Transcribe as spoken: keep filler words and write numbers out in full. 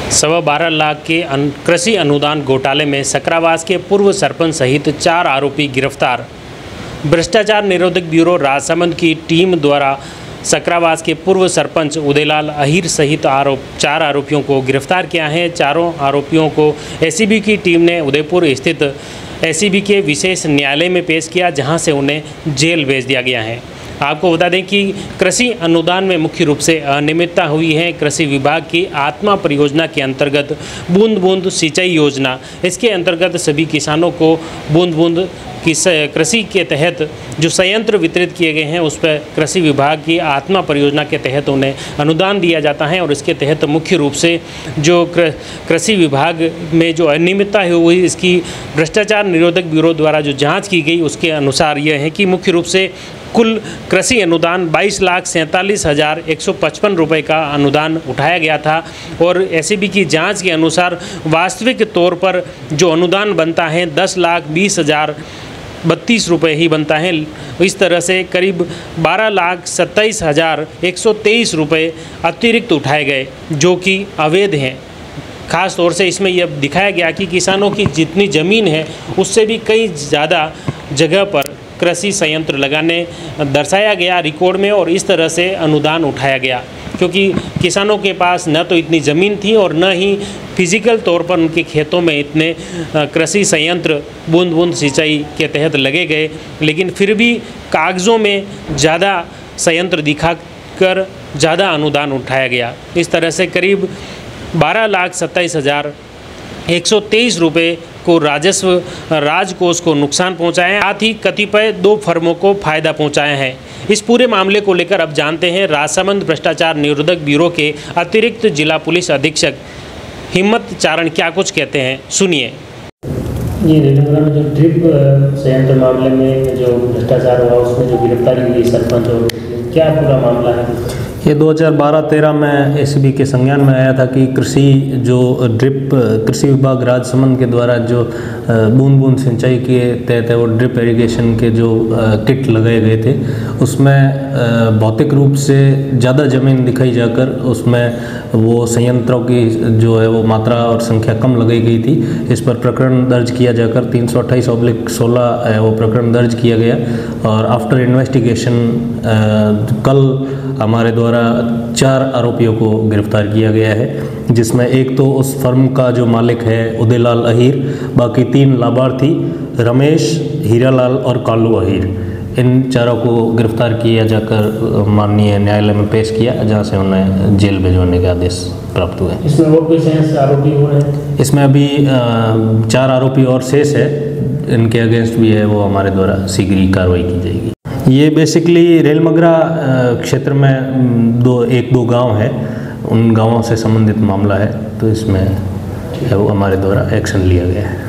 सवा बारह लाख के अन, कृषि अनुदान घोटाले में सकरावास के पूर्व सरपंच सहित चार आरोपी गिरफ्तार। भ्रष्टाचार निरोधक ब्यूरो राजसमंद की टीम द्वारा सकरावास के पूर्व सरपंच उदयलाल अहीर सहित आरोप चार आरोपियों को गिरफ्तार किया है। चारों आरोपियों को एसीबी की टीम ने उदयपुर स्थित एसीबी के विशेष न्यायालय में पेश किया, जहां से उन्हें जेल भेज दिया गया है। आपको बता दें कि कृषि अनुदान में मुख्य रूप से अनियमितता हुई है। कृषि विभाग की आत्मा परियोजना के अंतर्गत बूंद बूंद सिंचाई योजना, इसके अंतर्गत सभी किसानों को बूंद बूंद कृषि के तहत जो संयंत्र वितरित किए गए हैं उस पर कृषि विभाग की आत्मा परियोजना के तहत उन्हें अनुदान दिया जाता है। और इसके तहत मुख्य रूप से जो कृषि विभाग में जो अनियमितता हुई, इसकी भ्रष्टाचार निरोधक ब्यूरो द्वारा जो जांच की गई उसके अनुसार यह है कि मुख्य रूप से कुल कृषि अनुदान बाईस लाख सैंतालीस हज़ार एक सौ पचपन रुपये का अनुदान उठाया गया था। और एसीबी की जांच के अनुसार वास्तविक तौर पर जो अनुदान बनता है दस लाख बीस हज़ार बत्तीस रुपये ही बनता है। इस तरह से करीब बारह लाख सत्ताईस हज़ार एक सौ तेईस रुपये अतिरिक्त उठाए गए, जो कि अवैध हैं। ख़ास तौर से इसमें यह दिखाया गया कि किसानों की जितनी ज़मीन है उससे भी कई ज़्यादा जगह पर कृषि संयंत्र लगाने दर्शाया गया रिकॉर्ड में, और इस तरह से अनुदान उठाया गया, क्योंकि किसानों के पास न तो इतनी ज़मीन थी और न ही फिजिकल तौर पर उनके खेतों में इतने कृषि संयंत्र बूंद बूंद सिंचाई के तहत लगे गए, लेकिन फिर भी कागज़ों में ज़्यादा संयंत्र दिखाकर ज़्यादा अनुदान उठाया गया। इस तरह से करीब बारह लाख सत्ताईस हज़ार एक सौ तेईस रुपये को राजस्व राजकोष को नुकसान पहुंचाया है, साथ ही कतिपय दो फर्मों को फायदा पहुंचाया है। इस पूरे मामले को लेकर अब जानते हैं राजसमंद भ्रष्टाचार निरोधक ब्यूरो के अतिरिक्त जिला पुलिस अधीक्षक हिम्मत चारण क्या कुछ कहते हैं, सुनिए। जी, रेलनगर में जो ड्रिप संयंत्र मामले में जो भ्रष्टाचार हुआ उसमें जो गिरफ्तारी हुई सरपंच, और क्या पूरा मामला है? ये दो हज़ार बारह तेरह में एसीबी के संज्ञान में आया था कि कृषि जो ड्रिप कृषि विभाग राजसमंद के द्वारा जो बूंद बूंद सिंचाई के तहत वो ड्रिप इरिगेशन के जो किट लगाए गए थे उसमें भौतिक रूप से ज़्यादा ज़मीन दिखाई जाकर उसमें वो संयंत्रों की जो है वो मात्रा और संख्या कम लगाई गई थी। इस पर प्रकरण दर्ज किया जाकर तीन सौ अट्ठाईस ऑब्लिक सोलह वो प्रकरण दर्ज किया गया, और आफ्टर इन्वेस्टिगेशन कल हमारे द्वारा चार आरोपियों को गिरफ्तार किया गया है, जिसमें एक तो उस फर्म का जो मालिक है उदयलाल अहीर, बाकी तीन लाभार्थी रमेश, हीरालाल और कालू अहीर, इन चारों को गिरफ्तार किया जाकर माननीय न्यायालय में पेश किया, जहां से उन्हें जेल भिजवाने के आदेश प्राप्त हुए। इसमें और कोई शेष आरोपी हो रहे हैं? इसमें अभी चार आरोपी और शेष है, इनके अगेंस्ट भी है वो हमारे द्वारा शीघ्र ही कार्रवाई की जाएगी। ये बेसिकली रेलमगरा क्षेत्र में दो एक दो गांव है, उन गांवों से संबंधित मामला है, तो इसमें है वो हमारे द्वारा एक्शन लिया गया है।